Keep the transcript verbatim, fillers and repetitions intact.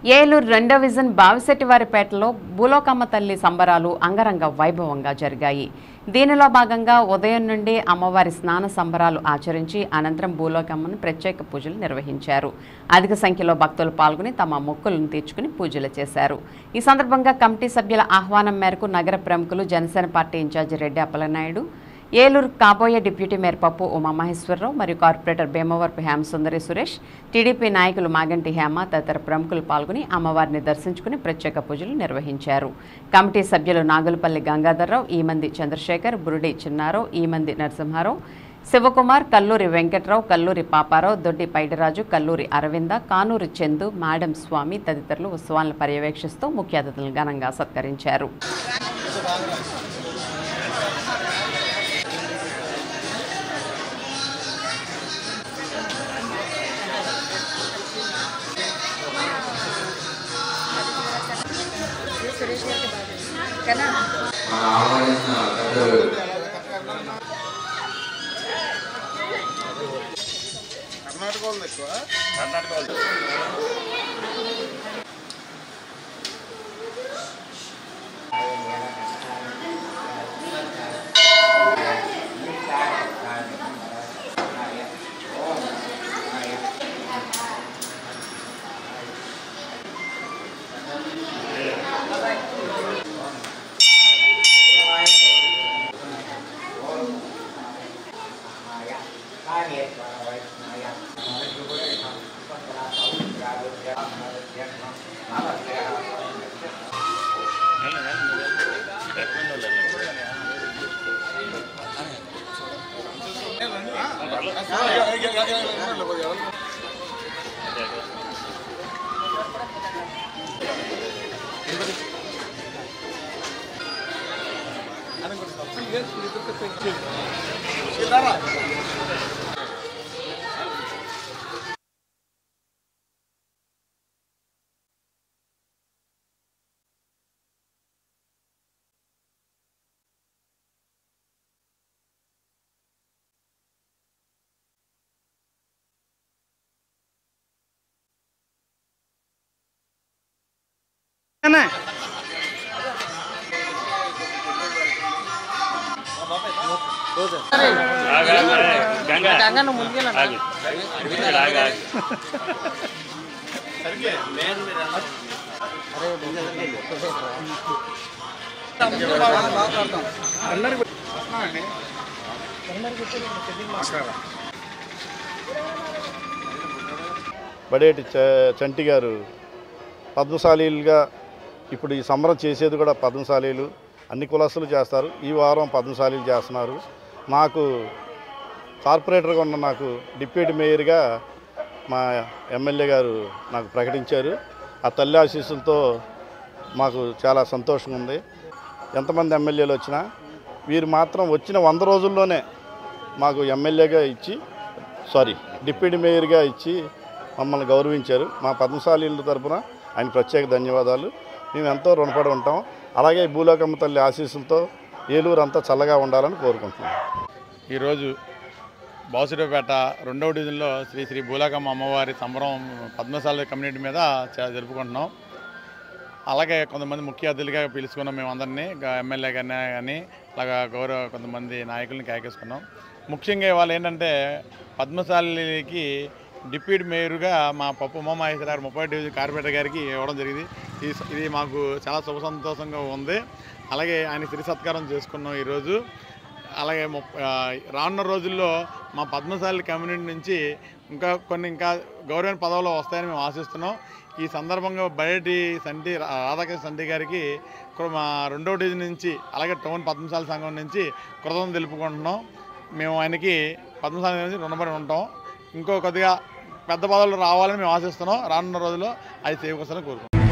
ఏలూరు రెండో విజన్ బావిశెట్టివారిపేటలో భూలోకమ్మ తల్లి సంబరాలు అంగరంగ వైభవంగా జరిగాయి. దీనిలో భాగంగా ఉదయం నుండి అమ్మవారి స్నాన సంబరాలు ఆచరించి అనంతరం భూలోకమ్మను ప్రత్యేక పూజలు నిర్వహించారు. అధిక సంఖ్యలో భక్తులు పాల్గొని తమ మొక్కులను తీర్చుకుని పూజలు చేశారు. ఈ సందర్భంగా కమిటీ సభ్యుల ఆహ్వానం మేరకు నగర ప్రముఖులు జనసేన పార్టీ ఇన్ఛార్జి రెడ్డి అప్పలనాయుడు, ఏలూరు కాబోయే డిప్యూటీ మేయర్ పప్పు ఉమామహేశ్వరరావు మరియు కార్పొరేటర్ భీమవరపు హేమసుందరి సురేష్, టీడీపీ నాయకులు మాగంటి హేమ తదితర ప్రముఖులు పాల్గొని అమ్మవారిని దర్శించుకుని ప్రత్యేక పూజలు నిర్వహించారు. కమిటీ సభ్యులు నాగులపల్లి గంగాధర్రావు, ఈమంది చంద్రశేఖర్, బురుడి చిన్నారావు, ఈమంది నరసింహారావు, శివకుమార్, కల్లూరి వెంకట్రావు, కల్లూరి పాపారావు, దొడ్డి పైడిరాజు, కల్లూరి అరవింద, కానూరి చందు, మేడం స్వామి తదితరులు ఉత్సవాలను పర్యవేక్షిస్తూ ముఖ్య అతిథులను ఘనంగా సత్కరించారు. కర్ణాటక వాళ్ళు ఎక్కువ కర్ణాటక వాళ్ళు బడేటి చంటి గారు పద్మశాలీలుగా ఇప్పుడు ఈ సంబరం చేసేది కూడా పద్మశాలీలు అన్ని కులస్తులు చేస్తారు. ఈ వారం పద్మశాలీలు చేస్తున్నారు. నాకు కార్పొరేటర్గా ఉన్న నాకు డిప్యూటీ మేయర్గా మా ఎమ్మెల్యే గారు నాకు ప్రకటించారు. ఆ తల్లి ఆశీస్సులతో మాకు చాలా సంతోషంగా ఉంది. ఎంతమంది ఎమ్మెల్యేలు వచ్చినా వీరు మాత్రం వచ్చిన వంద రోజుల్లోనే మాకు ఎమ్మెల్యేగా ఇచ్చి సారీ డిప్యూటీ మేయర్గా ఇచ్చి మమ్మల్ని గౌరవించారు. మా పద్మశాలీల తరఫున ఆయన ప్రత్యేక ధన్యవాదాలు. మేము ఎంతో రుణపడి ఉంటాం. అలాగే భూలోకమ్మ తల్లి ఆశీస్సులతో ఏలూరు అంతా చల్లగా ఉండాలని కోరుకుంటున్నాం. ఈరోజు బావిశెట్టివారిపేట రెండవ డివిజన్లో శ్రీ శ్రీ భూలోకమ్మ అమ్మవారి సంబరం పద్మశాలి కమ్యూనిటీ మీద జరుపుకుంటున్నాం. అలాగే కొంతమంది ముఖ్య అతిథులుగా పిలుచుకున్నాం. మేము అందరినీ ఎమ్మెల్యే గారిని కానీ అలాగా గౌరవ కొంతమంది నాయకుల్ని కేకేసుకున్నాం. ముఖ్యంగా ఇవాళ ఏంటంటే పద్మశాలికి డిప్యూటీ మేయర్గా మా పప్పు ఉమామహేశ్వర గారు ముప్పై డివిజన్ కార్పొరేటర్ గారికి ఇవ్వడం జరిగింది. ఇది మాకు చాలా శుభ సంతోషంగా ఉంది. అలాగే ఆయన శ్రీ సత్కారం చేసుకున్నాం ఈరోజు. అలాగే రానున్న రోజుల్లో మా పద్మశాలి కమ్యూనిటీ నుంచి ఇంకా కొన్ని ఇంకా గౌరవ పదవులు వస్తాయని మేము ఆశిస్తున్నాం. ఈ సందర్భంగా బయటి సంటి రాధాకృష్ణ సంటి గారికి మా రెండో డివిజన్ నుంచి అలాగే టౌన్ పద్మశాలి సంఘం నుంచి కృతజ్ఞతలు తెలుపుకుంటున్నాం. మేము ఆయనకి పద్మశాలి నుంచి రుణపడి ఉంటాం. ఇంకో కొద్దిగా పెద్ద పదవులు రావాలని మేము ఆశిస్తున్నాం. రానున్న రోజుల్లో అది చేయవలసిన కోరుకుంటున్నాం.